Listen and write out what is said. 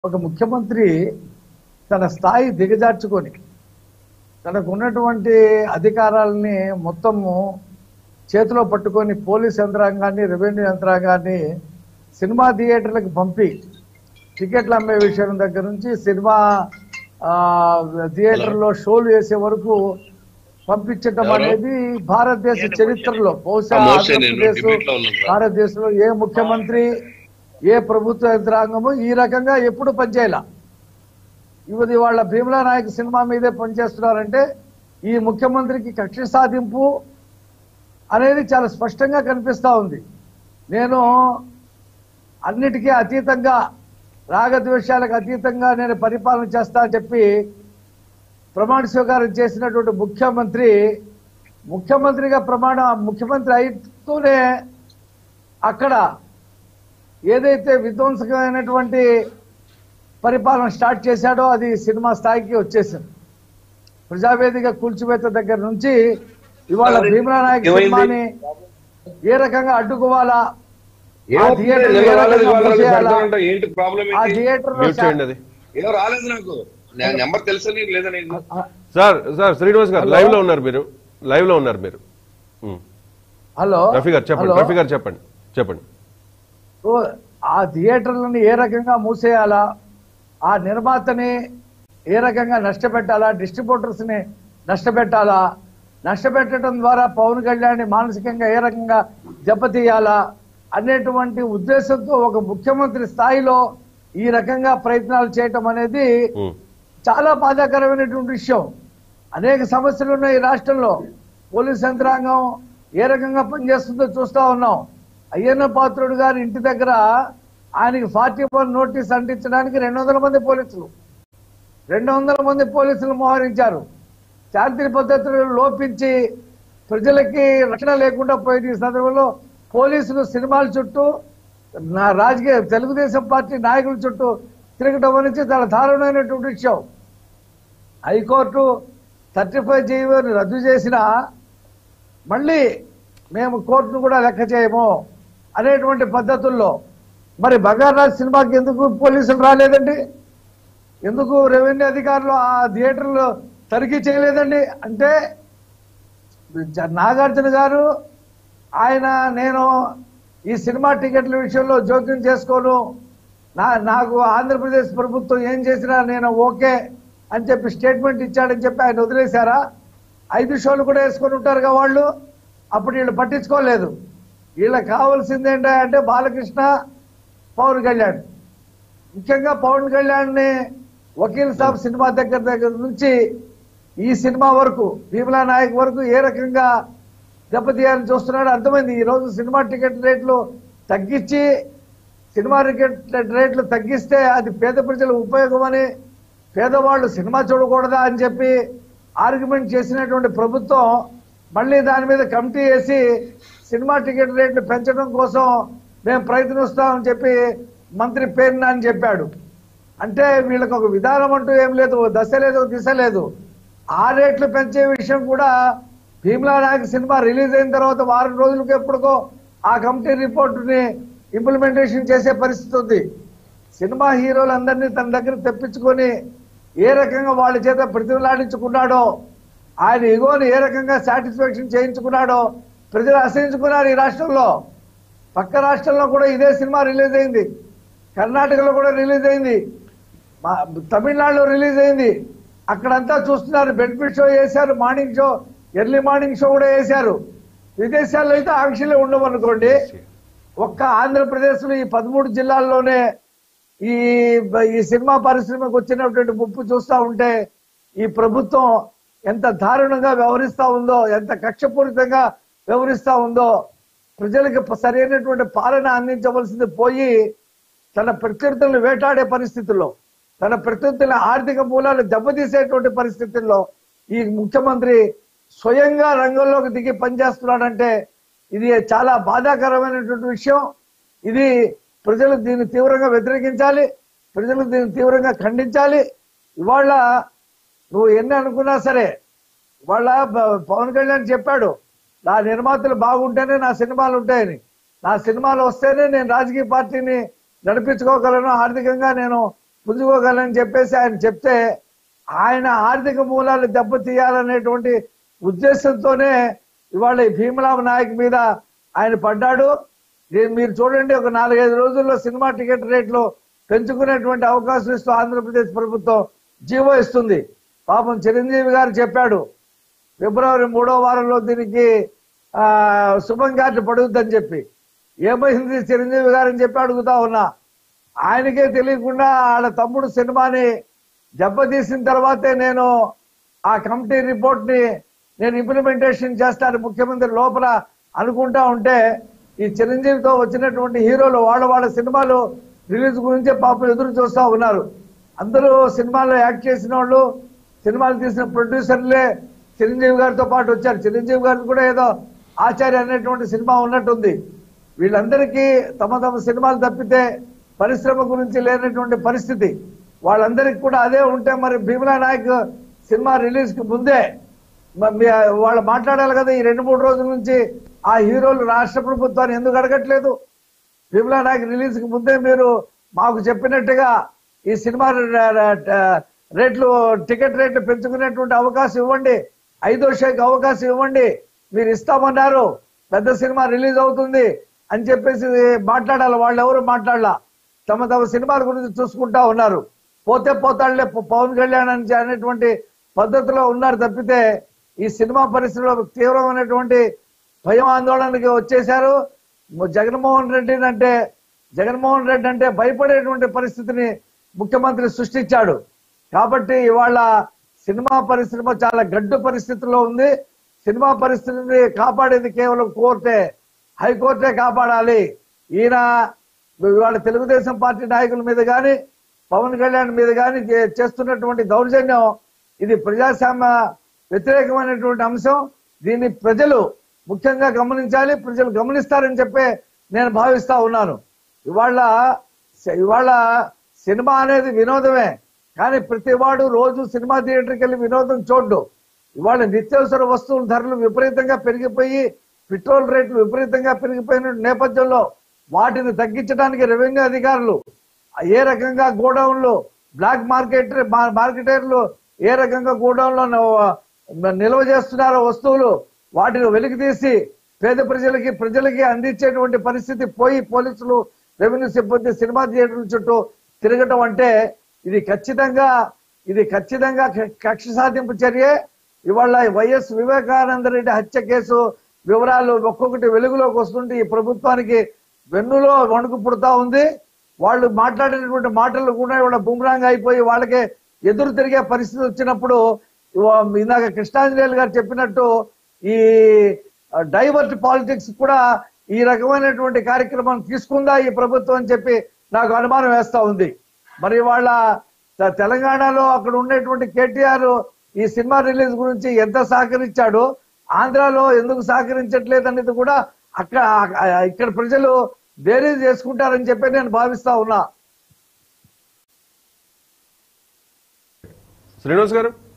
ఒక ముఖ్యమంత్రి తన స్థాయి దిగజార్చుకొని తనకున్నటువంటి అధికారాలని మొత్తము చేతిలో పట్టుకొని పోలీస్ యంత్రాంగాన్ని రెవెన్యూ యంత్రాంగాన్ని సినిమా థియేటర్లకు పంపి టికెట్లు అమ్మే విషయం దగ్గర నుంచి సినిమా థియేటర్లో షోలు వేసే వరకు పంపించటం అనేది భారతదేశ చరిత్రలో బహుశా ఆంధ్రప్రదేశ్ భారతదేశంలో ఏ ముఖ్యమంత్రి ఏ ప్రభుత్వ యంత్రాంగము ఈ రకంగా ఎప్పుడు పనిచేయాల ఇది వాళ్ళ భీమలా నాయక్ సినిమా మీదే పనిచేస్తున్నారంటే ఈ ముఖ్యమంత్రికి కక్ష సాధింపు అనేది చాలా స్పష్టంగా కనిపిస్తా ఉంది. నేను అన్నిటికీ అతీతంగా రాగద్వేషాలకు అతీతంగా నేను పరిపాలన చేస్తా అని చెప్పి ప్రమాణ స్వీకారం చేసినటువంటి ముఖ్యమంత్రిగా ముఖ్యమంత్రి అయితూనే అక్కడ ఏదైతే విధ్వంసకమైనటువంటి పరిపాలన స్టార్ట్ చేశాడో అది సినిమా స్థాయికి వచ్చేసింది. ప్రజావేదిక కూల్చివేత దగ్గర నుంచి ఇవాళ భీమలా నాయక్ సినిమాని ఏ రకంగా అడ్డుకోవాలా, ఆ థియేటర్ శ్రీనివాస్ గారు లైవ్ లో ఉన్నారు మీరు. హలో రఫీ గారు చెప్పండి. ఆ థియేటర్లను ఏ రకంగా మూసేయాలా, ఆ నిర్మాతని ఏ రకంగా నష్టపెట్టాలా, డిస్ట్రిబ్యూటర్స్ ని నష్టపెట్టాలా, నష్టపెట్టడం ద్వారా పవన్ కళ్యాణ్ మానసికంగా ఏ రకంగా దెబ్బతీయాలా అనేటువంటి ఉద్దేశంతో ఒక ముఖ్యమంత్రి స్థాయిలో ఈ రకంగా ప్రయత్నాలు చేయటం అనేది చాలా బాధాకరమైనటువంటి విషయం. అనేక సమస్యలు ఉన్నాయి ఈ రాష్ట్రంలో. పోలీస్ యంత్రాంగం ఏ రకంగా పనిచేస్తుందో చూస్తా ఉన్నాం. అయ్యన్న పాత్రుడు గారి ఇంటి దగ్గర ఆయనకి 41 నోటీస్ అంటించడానికి 200 మంది పోలీసులు మోహరించారు. శాంతి పద్ధతులు లోపించి ప్రజలకి రక్షణ లేకుండా పోయిన సందర్భంలో పోలీసులు సినిమాల చుట్టూ రాజకీయ తెలుగుదేశం పార్టీ నాయకుల చుట్టూ తిరగడం అనేది చాలా దారుణమైనటువంటి విషయం. హైకోర్టు 35 జీవోని రద్దు చేసినా మళ్ళీ మేము కోర్టును కూడా లెక్క చేయము అనేటువంటి పద్ధతుల్లో మరి బంగారాజ్ సినిమాకి ఎందుకు పోలీసులు రాలేదండి? ఎందుకు రెవెన్యూ అధికారులు ఆ థియేటర్లు తనిఖీ చేయలేదండి? అంటే నాగార్జున గారు నేను ఈ సినిమా టికెట్ల విషయంలో జోక్యం చేసుకోను, నాకు ఆంధ్రప్రదేశ్ ప్రభుత్వం ఏం చేసినా నేను ఓకే అని చెప్పి స్టేట్మెంట్ ఇచ్చాడని చెప్పి ఆయన వదిలేశారా? 5 షోలు కూడా వేసుకొని ఉంటారుగా వాళ్ళు. అప్పుడు వీళ్ళు పట్టించుకోలేదు. వీళ్ళకి కావాల్సింది ఏంటంటే బాలకృష్ణ, పవన్ కళ్యాణ్, ముఖ్యంగా పవన్ కళ్యాణ్ ని వకీల్ సాబ్ సినిమా దగ్గర నుంచి ఈ సినిమా వరకు భీమలా నాయక్ వరకు ఏ రకంగా దెబ్బతీయాలని చూస్తున్నాడు అర్థమైంది. ఈ రోజు సినిమా టికెట్ రేట్లు తగ్గించి తగ్గిస్తే అది పేద ప్రజలకు ఉపయోగమని, పేదవాళ్ళు సినిమా చూడకూడదా అని చెప్పి ఆర్గ్యుమెంట్ చేసినటువంటి ప్రభుత్వం మళ్ళీ దాని మీద కమిటీ వేసి సినిమా టికెట్ రేట్లు పెంచడం కోసం మేము ప్రయత్నిస్తామని చెప్పి మంత్రి పేర్న అని చెప్పాడు. అంటే వీళ్ళకి ఒక విధానం అంటూ ఏం లేదు, దశ లేదు, దిశ లేదు. ఆ రేట్లు పెంచే విషయం కూడా భీమలా నాయక్ సినిమా రిలీజ్ అయిన తర్వాత వారం రోజులకు ఎప్పటికో ఆ కమిటీ రిపోర్టుని ఇంప్లిమెంటేషన్ చేసే పరిస్థితి ఉంది. సినిమా హీరోలందరినీ తన దగ్గర తెప్పించుకొని ఏ రకంగా వాళ్ళ చేత ప్రతిలాడించుకున్నాడో, ఆయన ఇగోని ఏ రకంగా సాటిస్ఫాక్షన్ చేయించుకున్నాడో ప్రజలు అసహించుకున్నారు. ఈ రాష్ట్రంలో పక్క రాష్ట్రంలో కూడా ఇదే సినిమా రిలీజ్ అయింది, కర్ణాటకలో కూడా రిలీజ్ అయింది, తమిళనాడులో రిలీజ్ అయింది. అక్కడంతా చూస్తున్నారు. బెనిఫిట్ షో వేశారు, morning show, early morning show కూడా వేశారు. విదేశాల్లో అయితే ఆంక్షలే ఉండవు అనుకోండి. ఒక్క ఆంధ్రప్రదేశ్ లో ఈ 13 జిల్లాల్లోనే ఈ సినిమా పరిశ్రమకు వచ్చినటువంటి ముప్పు చూస్తా ఉంటే ఈ ప్రభుత్వం ఎంత దారుణంగా వ్యవహరిస్తా ఉందో, ఎంత కక్షపూరితంగా వ్యవహరిస్తా ఉందో, ప్రజలకు సరైనటువంటి పాలన అందించవలసింది పోయి తన ప్రత్యర్థులను వేటాడే పరిస్థితుల్లో, తన ప్రత్యర్థుల ఆర్థిక మూలాలు దెబ్బతీసేటువంటి పరిస్థితుల్లో ఈ ముఖ్యమంత్రి స్వయంగా రంగంలోకి దిగి పనిచేస్తున్నాడంటే ఇది చాలా బాధాకరమైనటువంటి విషయం. ఇది ప్రజలు దీన్ని తీవ్రంగా వ్యతిరేకించాలి, ప్రజలు దీన్ని తీవ్రంగా ఖండించాలి. ఇవాళ నువ్వు ఎన్ని అనుకున్నా సరే, ఇవాళ పవన్ కళ్యాణ్ చెప్పాడు నా నిర్మాతలు బాగుంటేనే నా సినిమాలు ఉంటాయని. నా సినిమాలు వస్తేనే నేను రాజకీయ పార్టీని నడిపించుకోగలను, ఆర్థికంగా నేను పుంజుకోగలని చెప్పేసి ఆయన చెప్తే ఆయన ఆర్థిక మూలాలు దెబ్బతీయాలనేటువంటి ఉద్దేశంతోనే ఇవాళ ఈ భీమరావు నాయక్ మీద ఆయన పడ్డాడు. మీరు చూడండి, ఒక 4-5 రోజుల్లో సినిమా టికెట్ రేట్లు పెంచుకునేటువంటి అవకాశం ఇస్తూ ఆంధ్రప్రదేశ్ ప్రభుత్వం జీవో ఇస్తుంది. పాపం చిరంజీవి గారు చెప్పాడు ఫిబ్రవరి 3వ వారంలో దీనికి శుభం కార్డు పడుద్దని చెప్పి. ఏమైంది చిరంజీవి గారని చెప్పి అడుగుతా ఉన్నా. ఆయనకే తెలియకుండా వాళ్ళ తమ్ముడు సినిమాని దెబ్బతీసిన తర్వాతే నేను ఆ కమిటీ రిపోర్ట్ ని నేను ఇంప్లిమెంటేషన్ చేస్తాను ముఖ్యమంత్రి లోపల అనుకుంటా ఉంటే, ఈ చిరంజీవితో వచ్చినటువంటి హీరోలు వాళ్ళ సినిమాలు రిలీజ్ గురించే పాపం ఎదురు చూస్తా ఉన్నారు. అందరూ సినిమాలో యాక్ట్ చేసిన వాళ్ళు, సినిమాలు తీసిన ప్రొడ్యూసర్లే చిరంజీవి గారితో పాటు వచ్చారు. చిరంజీవి గారికి కూడా ఏదో ఆచార్య అనేటువంటి సినిమా ఉన్నట్టుంది. వీళ్ళందరికీ తమ సినిమాలు తప్పితే పరిశ్రమ గురించి లేనటువంటి పరిస్థితి. వాళ్ళందరికీ కూడా అదే ఉంటే మరి భీమలా నాయక్ సినిమా రిలీజ్ కి ముందే వాళ్ళు మాట్లాడాలి కదా. ఈ 2-3 రోజుల నుంచి ఆ హీరోలు రాష్ట్ర ప్రభుత్వాన్ని ఎందుకు అడగట్లేదు? భీమలా నాయక్ రిలీజ్ కి ముందే మీరు మాకు చెప్పినట్టుగా ఈ సినిమా రేట్లు, టికెట్ రేట్లు పెంచుకునేటువంటి అవకాశం ఇవ్వండి, 5వ షోకి అవకాశం ఇవ్వండి. మీరు ఇస్తామన్నారు, పెద్ద సినిమా రిలీజ్ అవుతుంది అని చెప్పేసి మాట్లాడాలి. వాళ్ళు ఎవరు మాట్లాడాల, తమ సినిమాల గురించి చూసుకుంటా ఉన్నారు. పోతే పోతాళ్లే పవన్ కళ్యాణ్ అని అనేటువంటి పద్ధతిలో ఉన్నారు తప్పితే ఈ సినిమా పరిశ్రమలో తీవ్రమైనటువంటి భయం ఆందోళనకి వచ్చేశారు. జగన్మోహన్ రెడ్డి అంటే భయపడేటువంటి పరిస్థితిని ముఖ్యమంత్రి సృష్టించాడు. కాబట్టి ఇవాళ సినిమా పరిశ్రమ చాలా గడ్డు పరిస్థితిలో ఉంది. సినిమా పరిస్థితిని కాపాడేది కేవలం కోర్టే, హైకోర్టే కాపాడాలి. ఈయన ఇవాళ తెలుగుదేశం పార్టీ నాయకుల మీద కానీ పవన్ కళ్యాణ్ మీద కానీ చేస్తున్నటువంటి దౌర్జన్యం ఇది ప్రజాస్వామ్య వ్యతిరేకమైనటువంటి అంశం. దీన్ని ప్రజలు ముఖ్యంగా గమనించాలి, ప్రజలు గమనిస్తారని చెప్పి నేను భావిస్తా ఉన్నాను. ఇవాళ సినిమా అనేది వినోదమే, కానీ ప్రతివాడు రోజు సినిమా థియేటర్కి వెళ్ళి వినోదం చూడ్డు. ఇవాళ నిత్యావసర వస్తువుల ధరలు విపరీతంగా పెరిగిపోయి, పెట్రోల్ రేట్లు విపరీతంగా పెరిగిపోయిన నేపథ్యంలో వాటిని తగ్గించడానికి రెవెన్యూ అధికారులు ఏ రకంగా గోడౌన్లు, బ్లాక్ మార్కెటర్లు ఏ రకంగా గోడౌన్లో నిల్వ చేస్తున్నారో వస్తువులు, వాటిని వెలికి తీసి పేద ప్రజలకి అందించేటువంటి పరిస్థితి పోయి పోలీసులు, రెవెన్యూ సిబ్బంది సినిమా థియేటర్ల చుట్టూ తిరగటం అంటే ఇది ఖచ్చితంగా కక్ష సాధింపు చర్యే. ఇవాళ వైఎస్ వివేకానంద రెడ్డి హత్య కేసు వివరాలు ఒక్కొక్కటి వెలుగులోకి వస్తుంటే ఈ ప్రభుత్వానికి వెన్నులో వణుకు పుడతా ఉంది. వాళ్ళు మాట్లాడినటువంటి మాటలు కూడా ఇవాళ బుమ్రాంగ్ అయిపోయి వాళ్ళకే ఎదురు తిరిగే పరిస్థితి వచ్చినప్పుడు ఇందాక కృష్ణాంజనేయులు గారు చెప్పినట్టు ఈ డైవర్ట్ పాలిటిక్స్ కూడా ఈ రకమైనటువంటి కార్యక్రమం తీసుకుందా ఈ ప్రభుత్వం అని చెప్పి నాకు అనుమానం వేస్తా ఉంది. మరి వాళ్ళ తెలంగాణలో అక్కడ ఉండేటువంటి కేటీఆర్ ఈ సినిమా రిలీజ్ గురించి ఎంత సహకరించాడో, ఆంధ్రాలో ఎందుకు సహకరించట్లేదు అనేది కూడా ఇక్కడ ప్రజలు బేరీజ్ చేసుకుంటారని చెప్పి నేను భావిస్తా ఉన్నా. శ్రీనివాస్ గారు.